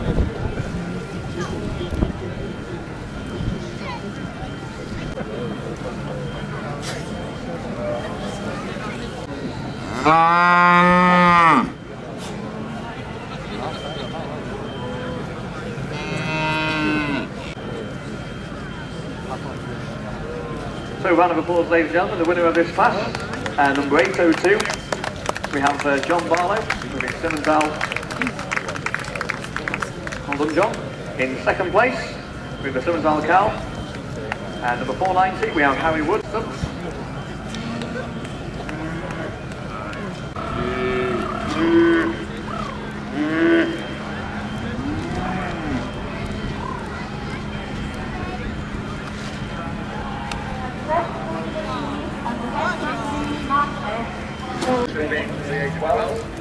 So, round of applause, ladies and gentlemen, the winner of this class, number 802, we have John Barlow, with Simmons Bell. Well done, John. In second place, with the Simmons Bell cow, and number 490, we have Harry Wood. Moving 312.